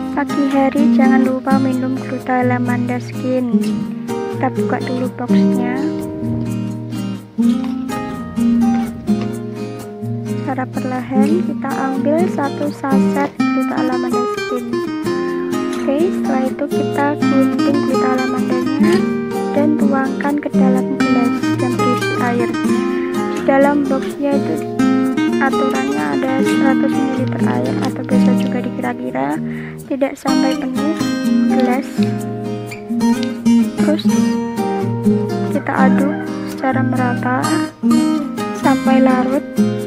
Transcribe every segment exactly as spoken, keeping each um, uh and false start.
Pagi hari jangan lupa minum gluta lavender skin. Kita buka dulu boxnya. Secara perlahan kita ambil satu saset gluta lavender skin. Oke, setelah itu kita gunting gluta lavendernya dan tuangkan ke dalam gelas yang berisi air. Di dalam boxnya itu aturannya ada seratus mililiter air, atau bisa juga dikira-kira tidak sampai penuh gelas. Terus kita aduk secara merata sampai larut.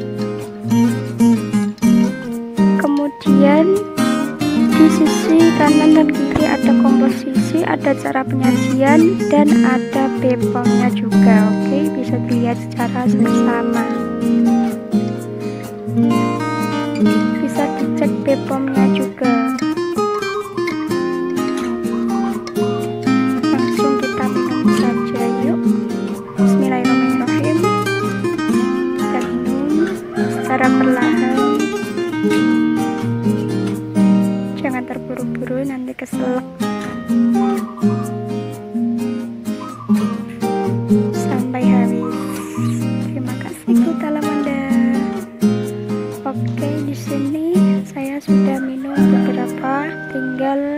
Kemudian di sisi kanan dan kiri ada komposisi, ada cara penyajian, dan ada B P O M-nya juga. Oke, bisa dilihat secara bersama. Bisa dicek B P O M-nya juga. Langsung kita minum saja yuk. Bismillahirrahmanirrahim. Kita minum secara perlahan. Jangan terburu-buru, nanti keselak. Sampai habis. Terima kasih gluta lavender. Oke, di sini saya sudah minum beberapa, tinggal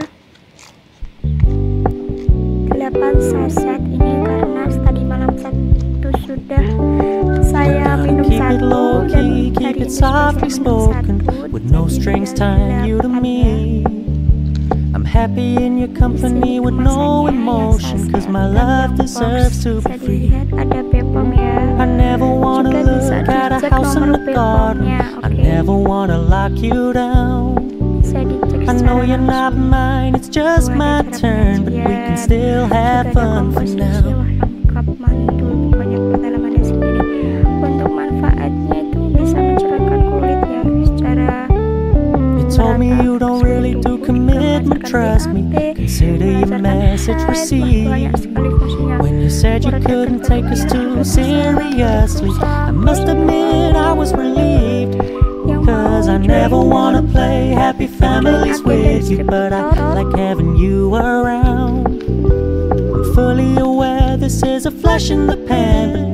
delapan saset ini karena tadi malam satu sudah saya minum satu dan hari ini sudah minum satu. With no strings tying you to me, I'm happy in your company with no emotion, cause my love deserves to be free. Ada B P O M ya. I never wanna look at a house in the garden, I never wanna lock you down. I know you're not mine, it's just my turn, but we can still have fun for now. Lengkap, mantul, banyak pengalaman sendiri. Untuk manfaatnya itu bisa mencerahkan kulit ya, secara Told me you don't really do commitment, trust me, consider your message received. When you said you couldn't take us too seriously, I must admit I was relieved, cause I never wanna play happy families with you, but I like having you around. I'm fully aware this is a flash in the pan, but